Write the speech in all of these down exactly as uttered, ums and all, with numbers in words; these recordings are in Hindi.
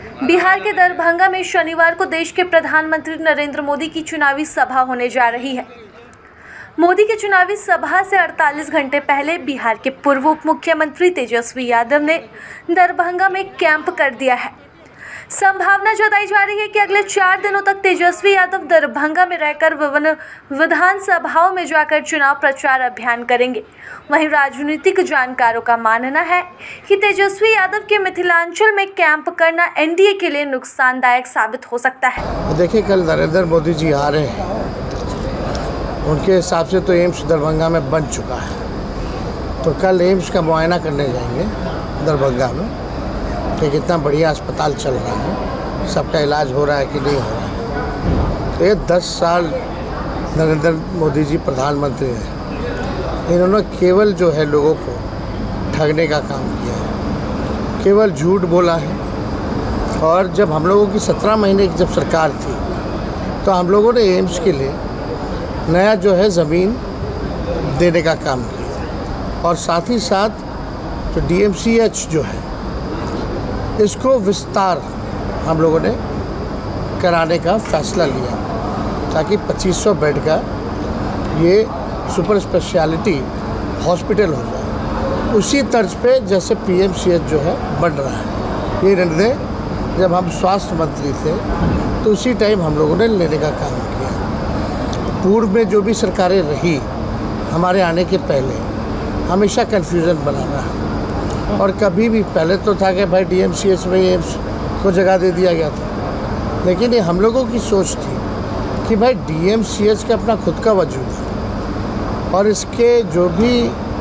बिहार के दरभंगा में शनिवार को देश के प्रधानमंत्री नरेंद्र मोदी की चुनावी सभा होने जा रही है। मोदी की चुनावी सभा से अड़तालीस घंटे पहले बिहार के पूर्व उप मुख्यमंत्री तेजस्वी यादव ने दरभंगा में कैंप कर दिया है। संभावना जताई जा रही है कि अगले चार दिनों तक तेजस्वी यादव दरभंगा में रहकर विभिन्न विधानसभाओं में जाकर चुनाव प्रचार अभियान करेंगे। वहीं राजनीतिक जानकारों का मानना है कि तेजस्वी यादव के मिथिलांचल में कैंप करना एनडीए के लिए नुकसानदायक साबित हो सकता है। देखिए, कल नरेंद्र मोदी जी आ रहे हैं, उनके हिसाब से तो एम्स दरभंगा में बन चुका है, तो कल एम्स का मुआयना करने जाएंगे दरभंगा में कि कितना बढ़िया अस्पताल चल रहा है, सबका इलाज हो रहा है कि नहीं हो रहा है। तो ये दस साल नरेंद्र मोदी जी प्रधानमंत्री हैं, इन्होंने केवल जो है लोगों को ठगने का काम किया है, केवल झूठ बोला है। और जब हम लोगों की सत्रह महीने की जब सरकार थी तो हम लोगों ने एम्स के लिए नया जो है ज़मीन देने का काम किया और साथ ही साथ जो डी एम सी एच जो है इसको विस्तार हम लोगों ने कराने का फैसला लिया ताकि पच्चीस सौ बेड का ये सुपर स्पेशलिटी हॉस्पिटल हो जाए, उसी तर्ज पे जैसे पी एम सी एच जो है बन रहा है। ये निर्णय जब हम स्वास्थ्य मंत्री थे तो उसी टाइम हम लोगों ने लेने का काम किया। पूर्व में जो भी सरकारें रही हमारे आने के पहले हमेशा कन्फ्यूज़न बना रहा, और कभी भी पहले तो था कि भाई डी एम सी एच में एम्स को जगह दे दिया गया था, लेकिन ये हम लोगों की सोच थी कि भाई डी एम सी एच का अपना खुद का वजूद है और इसके जो भी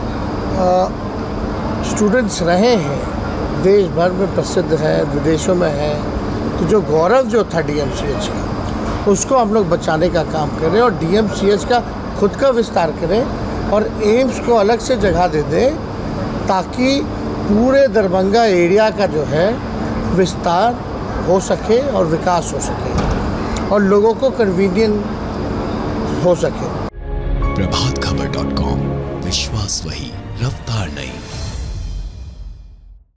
स्टूडेंट्स रहे हैं देश भर में प्रसिद्ध है, विदेशों में है, तो जो गौरव जो था डी एम सी एच का उसको हम लोग बचाने का काम करें और डी एम सी एच का खुद का विस्तार करें और एम्स को अलग से जगह दे दें ताकि पूरे दरभंगा एरिया का जो है विस्तार हो सके और विकास हो सके और लोगों को कन्वीनियंट हो सके। प्रभात खबर डॉट कॉम, विश्वास वही, रफ्तार नहीं।